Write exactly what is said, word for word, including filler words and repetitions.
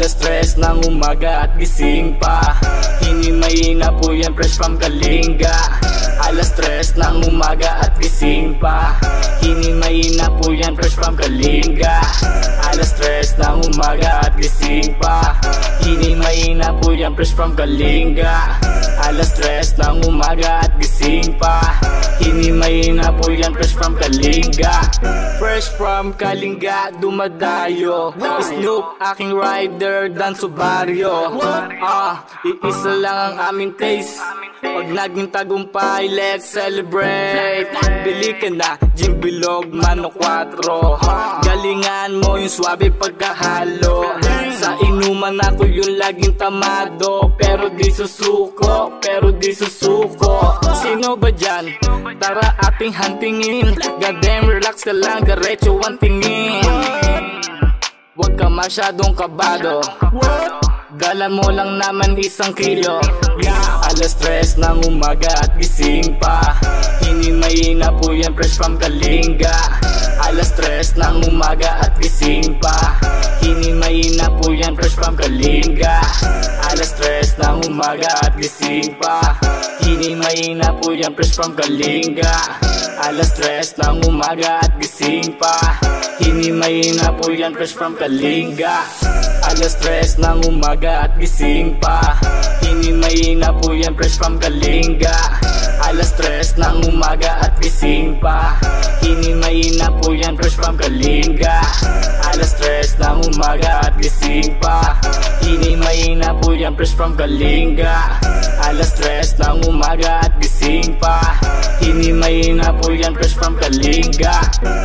Alas tres ng umaga at gising pa. Hinimay-na po yan, fresh from Kalinga. Alas tres ng umaga at gising pa. Hinimay-na po yan, fresh from Kalinga. Alas tres ng umaga at gising pa. Hinimay-na po yan, fresh from Kalinga. Alas tres ng umaga at gising pa. Hinimay-na po yan, fresh from Kalinga. Fresh from Kalinga, dumadayo. Snoop, aking rider, Dan Subario. Ah, iisa lang ang aming taste. Pag naging tagumpay, let's celebrate. Bili ka na, Jim Bilog, Mano Quatro. Galingan mo yung swabe pagkahalo. Sa inuman ako yung laging tamado. Pero di susuko, pero di susuko. Sino ba dyan? Tara ating hantingin. Goddamn, relax ka lang, diretso ang tingin. Huwag ka masyadong kabado. Dala mo lang naman isang kilo. Alas tres ng umaga at gising pa. Hinimay-na po yan, fresh from Kalinga. Alas tres ng umaga at gising pa. Hinimay-na po yan, fresh from Kalinga. Alas tres ng umaga at gising pa. Hinimay-na po yan, fresh from Kalinga. Alas tres ng umaga at gising pa. Hinimay-na po yan, fresh from Kalinga. Alas tres ng umaga at gising pa. Hinimay-na po yan, fresh from Kalinga. Alas tres ng umaga at gising pa. Hinimay-na po yan, fresh from Kalinga. Alas tres ng umaga at gising pa. Hinimay-na po yan, fresh from Kalinga. Alas tres ng umaga at gising pa. Hinimay-na po yan, fresh from Kalinga.